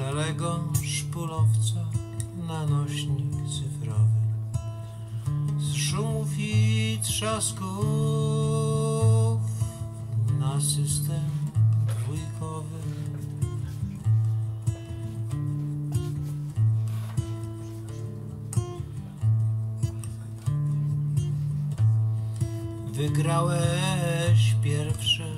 szarego szpulowca na nośnik cyfrowy. Z szumów i trzasków na system dwójkowy. Wygrałeś pierwsze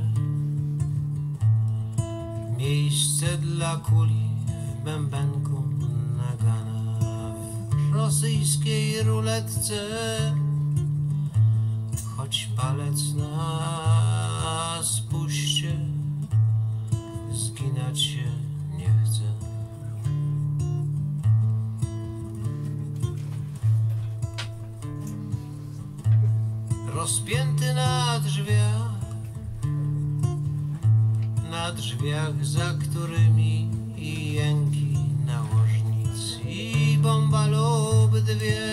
miejsce dla kuli w bębenku nagana w rosyjskiej ruletce, choć palec na spuście zginać się nie chce. Rozpięty na drzwiach, za którymi i jęki nałożnic i bomba lub dwie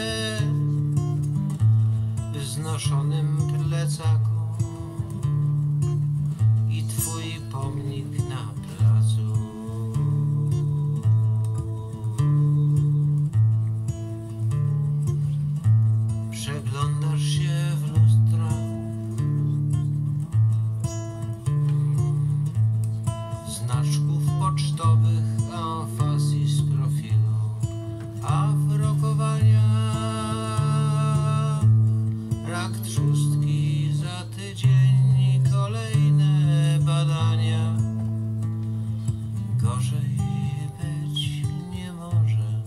w znoszonym plecaku i twój pomnik na placu. Przeglądasz się w lustra, znaczków pocztowych, amfazji z profilu, a w rokowania rak trzustki za tydzień i kolejne badania. Gorzej być nie może.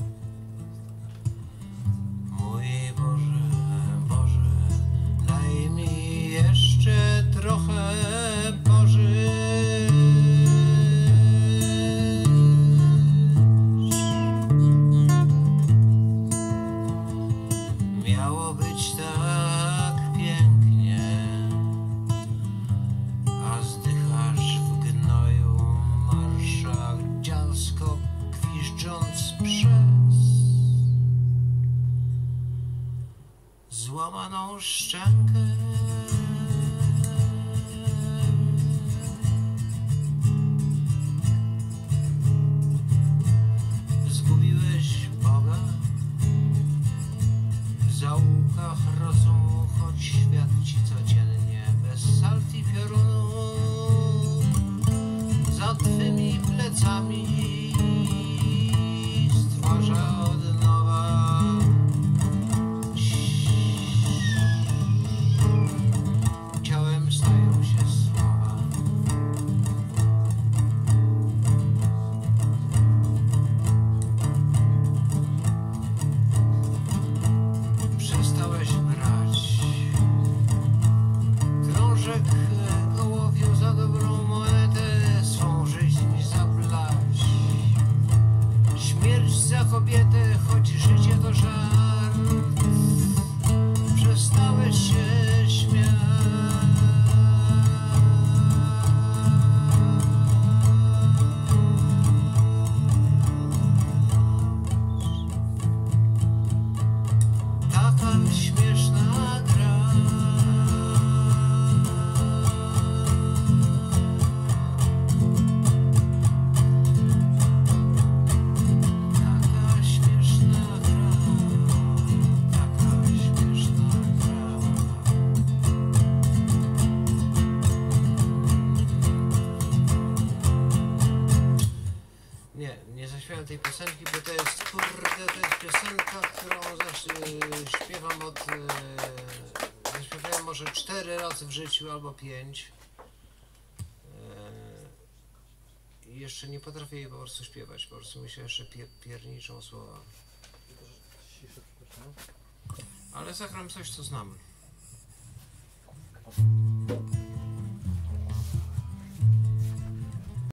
Mój Boże, Boże, daj mi jeszcze trochę pożyć. Miało być tak pięknie, a zdychasz w gnoju, marszałdzialsko gwiżdżąc przez złamaną szczękę. Zgubiłeś Boga w zaułkach rozumu, choć świat ci codziennie bez salt i piorunu za twymi plecami stwarza od nowa. Ciałem stają się słowa. Przestałeś brać krążek ołowiu za dobrą monetę, swą żyć zablać. Śmierć za kobietę, choć życie to żart. Przestałeś się śmiać. Taka śmieszna gra. Taka śmieszna gra. Taka śmieszna gra. Nie zaśpiewam tej piosenki, bo to jest, kurde, to jest piosenka, którą śpiewam zaśpiewałem może 4 razy w życiu albo 5. I jeszcze nie potrafię jej po prostu śpiewać, po prostu mi się jeszcze pierniczą słowa. Ale zagram coś, co znam.